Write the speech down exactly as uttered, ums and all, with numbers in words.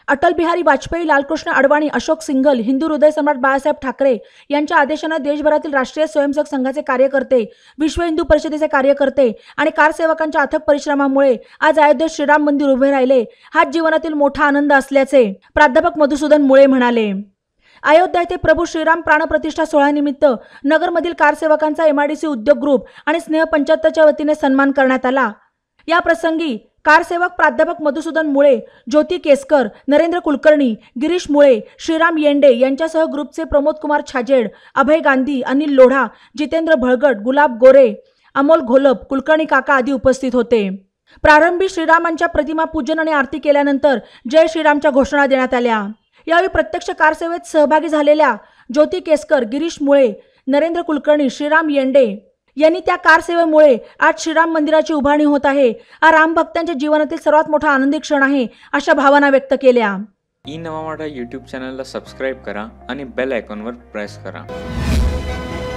अटल बिहारी वाजपेयी, लालकृष्ण अडवाणी, अशोक सिंघल, हिंदू हृदय सम्राट बाळासाहेब ठाकरे यांच्या आदेशाने देशभरातील राष्ट्रीय स्वयंसेवक संघाचे कार्यकर्ते, विश्व हिंदू परिषदेचे कार्यकर्ते आणि कारसेवकांच्या अथक परिश्रमामुळे आज अयोध्येत श्रीराम मंदिर उभे राहिले. हाच जीवनातील मोठा आनंद असल्याचे प्राध्यापक मधुसूदन मुळे म्हणाले. अयोध्या येथे प्रभू श्रीराम प्राणप्रतिष्ठा सोहळ्यानिमित्त नगरमधील कारसेवकांचा एमआयडीसी उद्योग ग्रुप आणि स्नेह पंच्याहत्तरच्या वतीने सन्मान करण्यात आला. या प्रसंगी कारसेवक प्राध्यापक मधुसूदन मुळे, ज्योती केसकर, नरेंद्र कुलकर्णी, गिरीश मुळे, श्रीराम येंडे यांच्यासह ग्रुपचे प्रमोद कुमार छाजेड, अभय गांधी, अनिल लोढा, जितेंद्र भळगट, गुलाब गोरे, अमोल घोलप, कुलकर्णी काका आदी उपस्थित होते. प्रारंभी श्रीरामांच्या प्रतिमा पूजन आणि आरती केल्यानंतर जय श्रीरामच्या घोषणा देण्यात आल्या. यावेळी प्रत्यक्ष कारसेवेत सहभागी झालेल्या ज्योती केसकर, गिरीश मुळे, नरेंद्र कुलकर्णी, श्रीराम येंडे यांनी त्या कारसेवेमुळे आज श्रीराम मंदिराची उभारणी होत आहे, हा राम भक्तांच्या जीवनातील सर्वात मोठा आनंदी क्षण आहे, अशा भावना व्यक्त केल्या. ई नवा मराठा यूट्यूब चॅनलला सबस्क्राईब करा आणि बेल आयकॉनवर प्रेस करा.